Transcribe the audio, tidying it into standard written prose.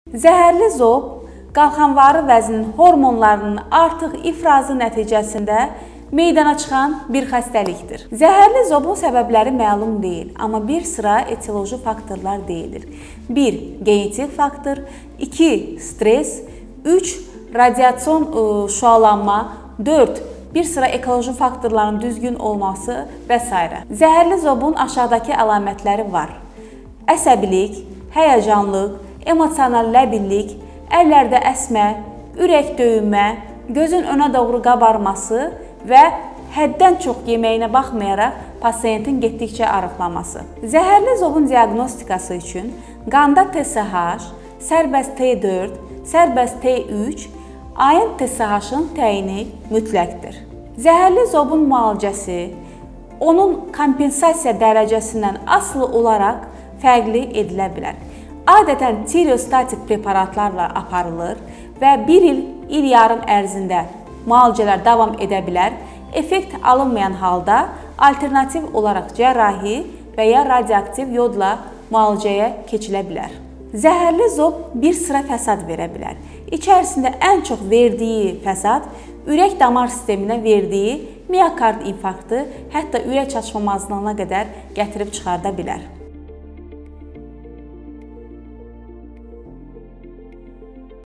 Zəhərli zob qalxanvarı vəznin hormonlarının artıq ifrazı nəticəsində meydana çıxan bir xəstəlikdir. Zəhərli zobun səbəbləri məlum deyil, amma bir sıra etioloji faktorlar deyilir. 1. Genetik faktor, 2. Stres, 3. Radiasyon şüalanma, 4. Bir sıra ekoloji faktorların düzgün olması və s. Zəhərli zobun aşağıdakı əlamətləri var. Əsəbilik, həyəcanlıq, emosional ləbillik, əllərdə əsmə, ürək döyünmə, gözün önə doğru qabarması və həddən çox yeməyinə baxmayaraq pasiyentin getdikcə arıqlaması. Zəhərli zobun diaqnostikası üçün qanda TSH, sərbəst T4, sərbəst T3, ayın TSH-ın təyini mütləqdir. Zəhərli zobun müalicəsi onun kompensasiya dərəcəsindən asılı olaraq fərqli edilə bilər. Adətən tireostatik preparatlarla aparılır və bir il yarım ərzində müalicələr davam edə bilər. Effekt alınmayan halda alternativ olaraq cərrahi və ya radioaktiv yodla müalicəyə keçilə bilər. Zəhərli zob bir sıra fəsad verə bilər. İçərisində ən çox verdiyi fəsad ürək damar sisteminə verdiyi miokard infarktı, hətta ürək çatışmamazlığına qədər gətirib çıxarda bilər.